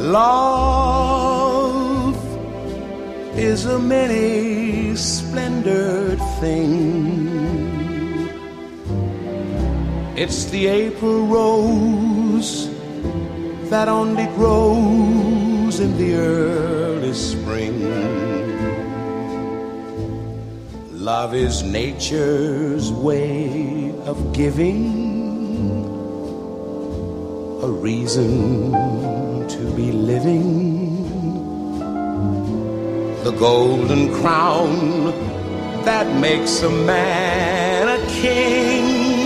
Love is a many-splendored thing. It's the April rose that only grows in the early spring. Love is nature's way of giving a reason to be living. The golden crown that makes a man a king.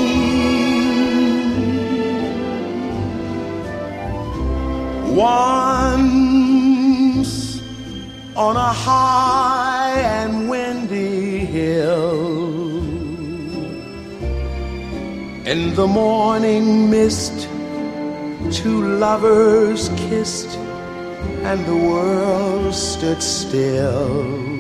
Once on a high and windy hill, in the morning mist, two lovers kissed and the world stood still.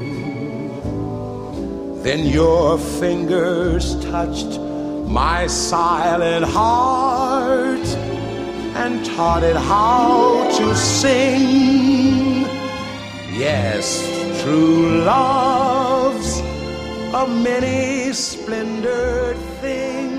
Then your fingers touched my silent heart and taught it how to sing. Yes, true love's a many-splendored thing.